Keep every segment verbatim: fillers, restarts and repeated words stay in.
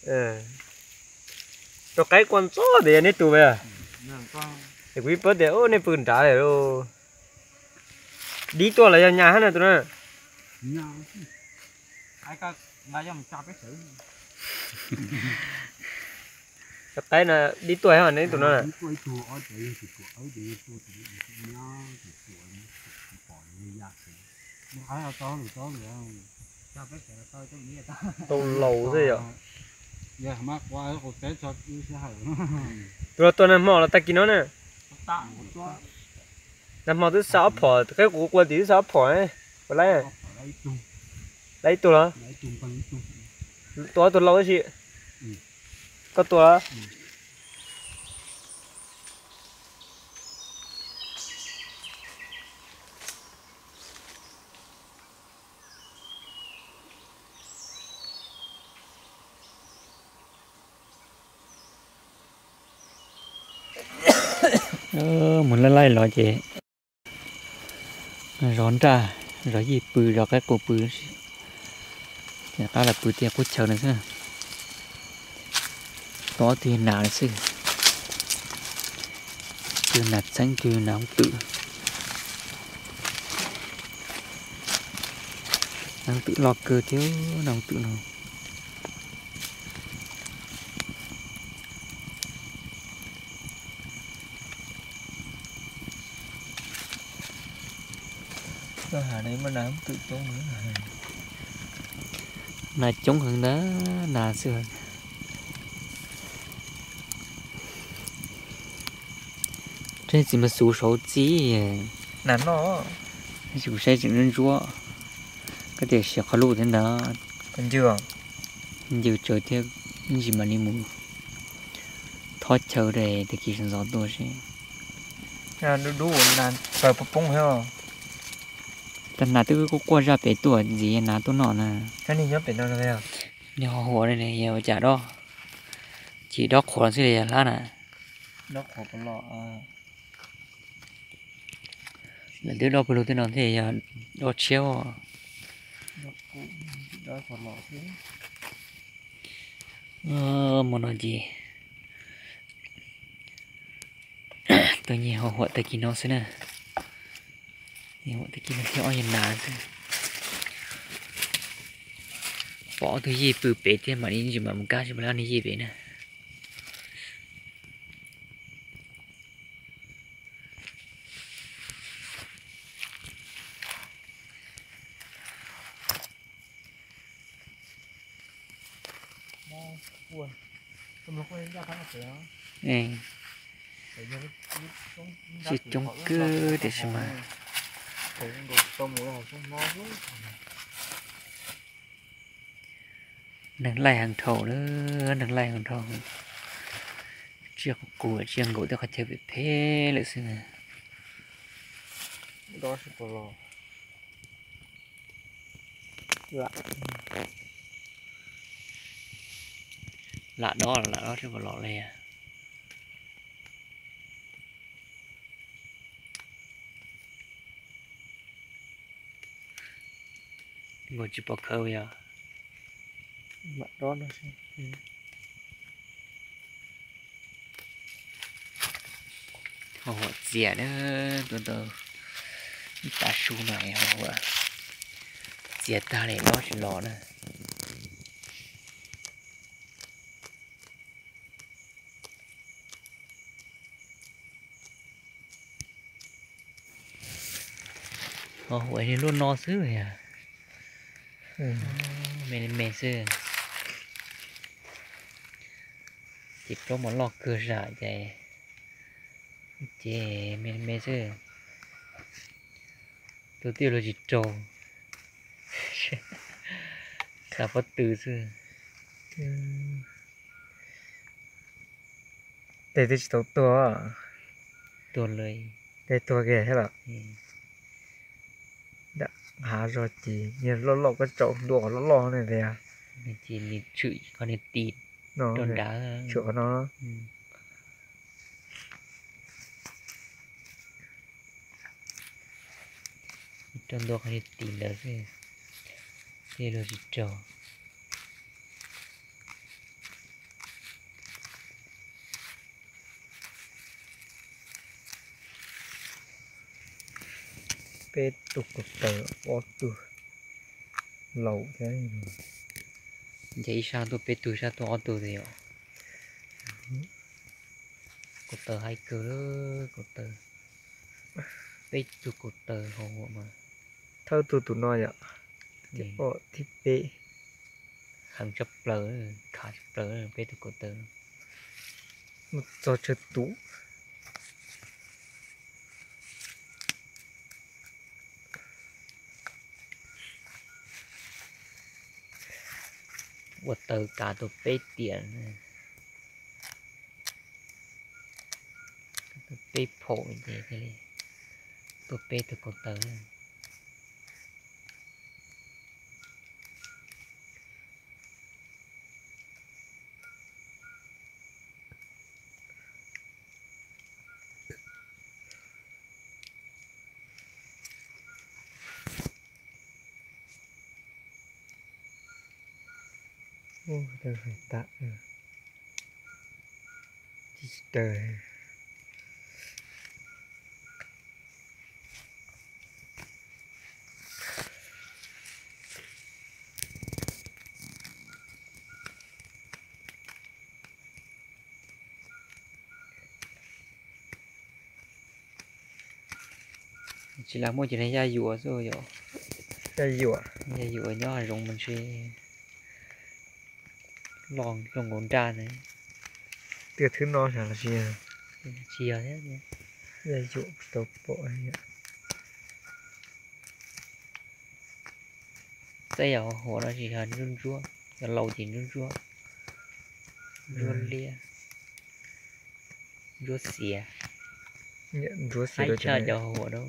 ờ cho cái con chó để này tụi về để quý bớt để ô này bươn trả để đâu đi to là nhà hết này tụi nó ai có là dòng chọc cái sự cái là đi tuổi hả đấy tụi nó này tàu lầu thế ạ tụi tụi này mò là ta kín nó nè nằm mò thứ sáu phở cái của quân tí thứ sáu phở ấy có lấy này lấy tụi nó tụi tụi lâu cái gì có tụi đó ờ muốn lên lại lo chị rón ra rồi gì bự rồi cái cổ bự nhà ta là bự tiệt cút chờ nữa chứ có thì nào đấy chứ cứ nạt xanh cứ nào tự năng tự lo cơ chứ nào tự nào cái hà đấy mà làm tự chống nữa là chống hơn đó là xưa这怎么数手机 nản nó 数谁只能说cái tiền sẽ khó lụt đến đó còn chưa nhiều trời theo gì mà đi mua thoát chờ để thì kỳ sản gió tôi sẽ à đủ đủ nản phải bông bông heo tận nào tôi có qua ra bé tuổi gì nào tôi nọ nè cái này nhớ phải đâu đây à nhiều hồ này này nhiều chả đó chỉ đó khổ gì để lá nè nó khổ có lọ là đứa đó bây giờ tôi nói thì đó chéo đó khổ lọ chứ ờ muốn nói gì tôi nhìn họ họ tới kỳ nó xí nè thì họ tới kỳ nó theo ai nà xí bỏ thứ gì bự bể thế mà đi gì mà một cái gì mà làm gì vậy nè buồn không lúc ấy ra thằng nào đó nè chỉ trông cơ để xem mà nắng lại hàng thầu nữa nắng lại hàng thầu chưa có cùi chưa ngủ tôi có chơi bị phê lại xưa nè đó sẽ có lò lạ lạ đó là lạ đó chứ có lọ này à ngồi chụp bọc khâu vậy mặt đó nó sẽ họ dẻ nữa từ từ ta su này họ dẻ ta này nó chỉ lọ nè họ vậy thì luôn no xứ rồi à mình mình xưa chỉ có một lọ cửa rạ vậy chị mình mình xưa đầu tiên là chỉ trầu cả bất tử xưa để tôi chỉ tàu to tuần lời để to kìa hết ạ đã há rồi thì nhìn lo lo cái chậu đùa lo lo này về à mình chỉ nên chửi còn nên tịt nó đòn đá chỗ nó ừ. Trong đó hay tìm đó chứ đây là gì trò bê tục cột tờ bỏ tu lẩu thế vậy sao tôi biết tôi sao tôi ở tôi thì cột tờ hai cơ đó cột tờ biết tôi cột tờ hồ mà thâu tu tu nói vậy Ừ. bỏ thì bê hàng chấp lỡ khá chấp lỡ biết tôi cột tờ một trò chơi tú cột tờ cả tôi biết tiền tôi biết phổ gì thế này tôi biết tôi cột tờ ô đời phải tạ đời chỉ là một chuyện này ra dùa rồi rồi cái gì ạ ra dùa nhỏ rồng mình sẽ lon lon ngón ra này tiệt thứ nó là gì à chia thế nhé cái gì tập bộ ấy bây giờ họ nó chỉ hình run rua rồi lâu thì run rua run lia run xìa nhận rúa xì hay đôi chờ chân cho họ đâu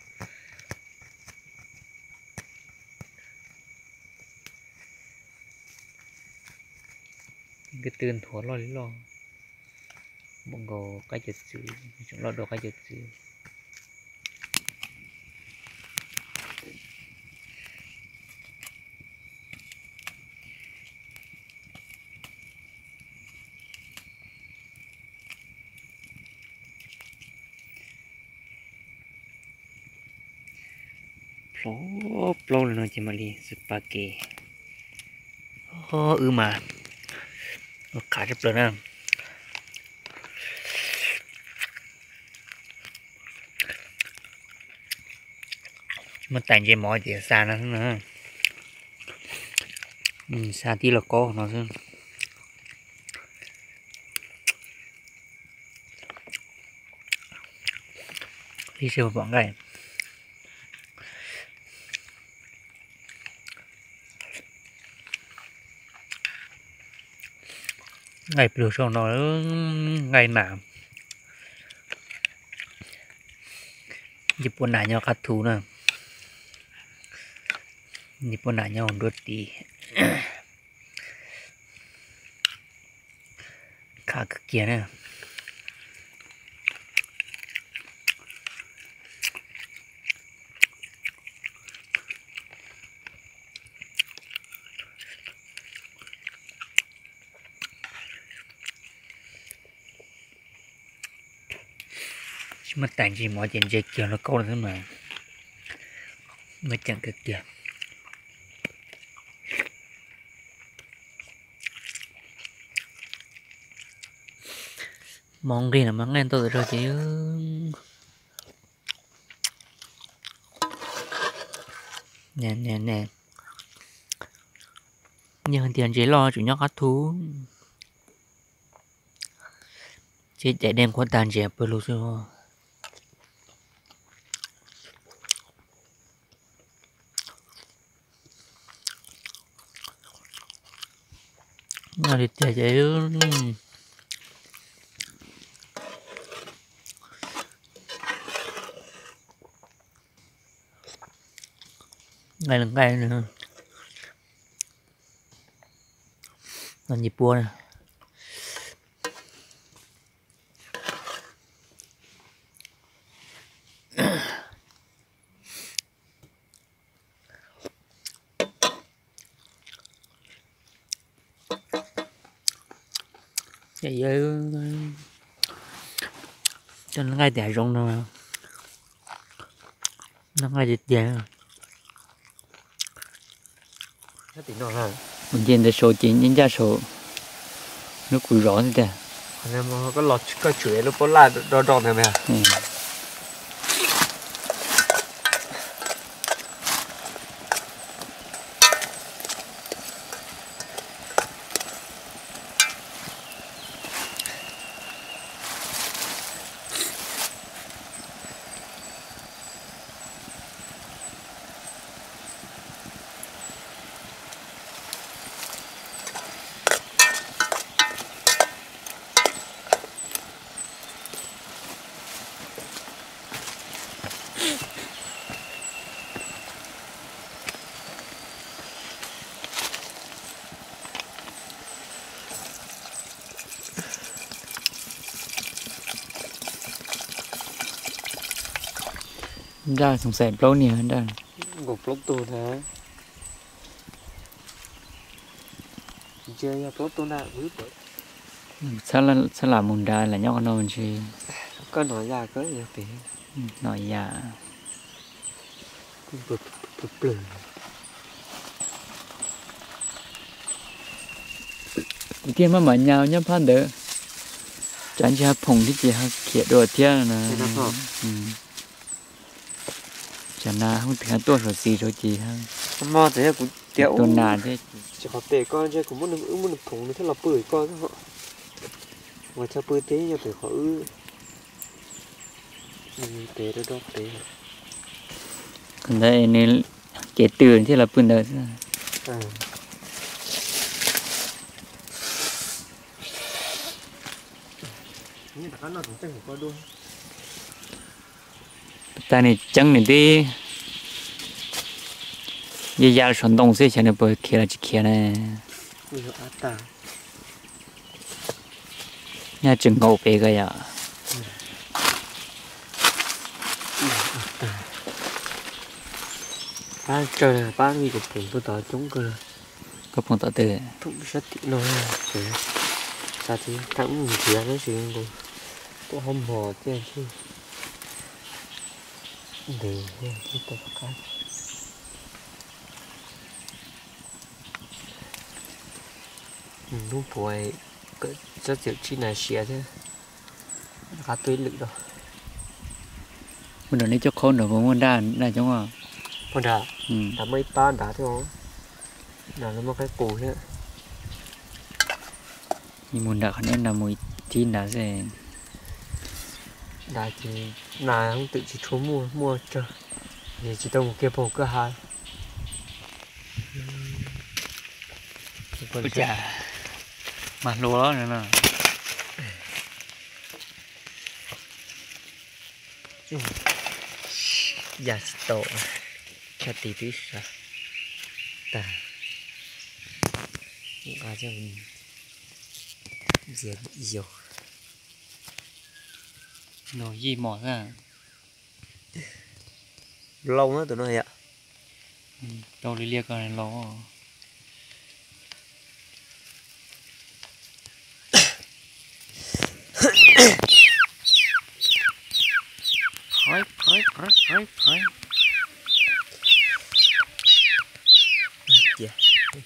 cái tên thua lo lý lo bọn gò cái chật chữ chúng lo đồ cái chật chữ Plo plo là nó chỉ mà đi spaghetti ô ừ mà nó cả rất lớn à mà tàn dây mỏi thì xa nó nữa ừ, xa tí là có nó chứ đi siêu bọn cái ngày biểu sau nó ngày nàoญี่ปุ่นหนาเนาะคัดทูนะญี่ปุ่นหนาเนาะรถดีขาเกียร์นะmà tàn gì mọi chuyện dây kiều nó câu thế mà mới chẳng cực kìa mong gì là mắng em tôi rồi chứ nè nè nè nhưng tiền chỉ lo chủ nhóc hát thú chỉ chạy đem con tàn dẹp bơ lô rồi mà đi chạy chạy ngày lần ngày nữa làm gì bua nè vậy cho nó ngay tại rong đâu nó ngay dịch dễ à nó tính nó ha mình nhìn thấy số chín những gia số nó cùi rõ như thế anh em có lọt có chuối nó có lại đỏ đỏ này mày à ừ. ra sùng sẻ lâu nhiều hơn đó gục lốp tu thế chơi ya lốp tu nào cứ vậy sao là sao là mùng đa là nhau nó mình chỉ có nói ra có gì thì nói dạ cũng bực bực bực tiên mà mở nhau nhá phát đỡ chẳng chỉ phồng cái gì ha kia đồ thiên là chẳng là không thể tôi rồi gì rồi gì ha mà thế cũng téo tôi nà thế chỉ có tệ con chứ cũng muốn được muốn được phồng thế là bưởi con họ mà cho bưởi thế như phải họ ư tệ đó đó tệ còn đây nên kể từ thì là bưởi đó à như là nó cũng chẳng có đuôi ta này chẳng này đi giờ giờ chuyển động sẽ chẳng được bởi kia là chỉ kia này như là ta nhà chừng ngầu bé cái à ba trời này ba người được tiền tôi tỏ chúng cơ có phong tỏ từ cũng rất tiếc nói rồi sao thì thằng mình chỉ nói chuyện rồi tôi không mò chứ chứ để cái tôi cái lúc tuổi cái rất nhiều chi này xìa thế khá tươi lực đâu mình nói này cho con nữa mà muốn ra này giống à con đã ừ. đã mấy ba đã thôi không là nó một cái cổ thế nhưng muốn đã nên là mùi tin đã sẽ đã thì là không tự chỉ trốn mua mua cho thì chỉ tao một kia bộ cơ hai ôi chà mà lúa đó nữa nè giả tổ cho tí tí sao ta à cho mình dễ dầu nó gì mỏi à lâu nữa tụi nó vậy ạ đâu đi lia con này lâu khói khói khói khói khói yeah.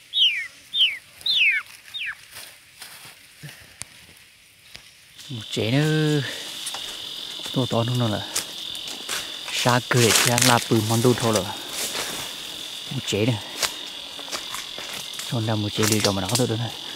một chế nữa to to nữa là sa cười cha là bự món đồ thôi rồi một chế này còn là một chế đi rồi mà nó có được nữa này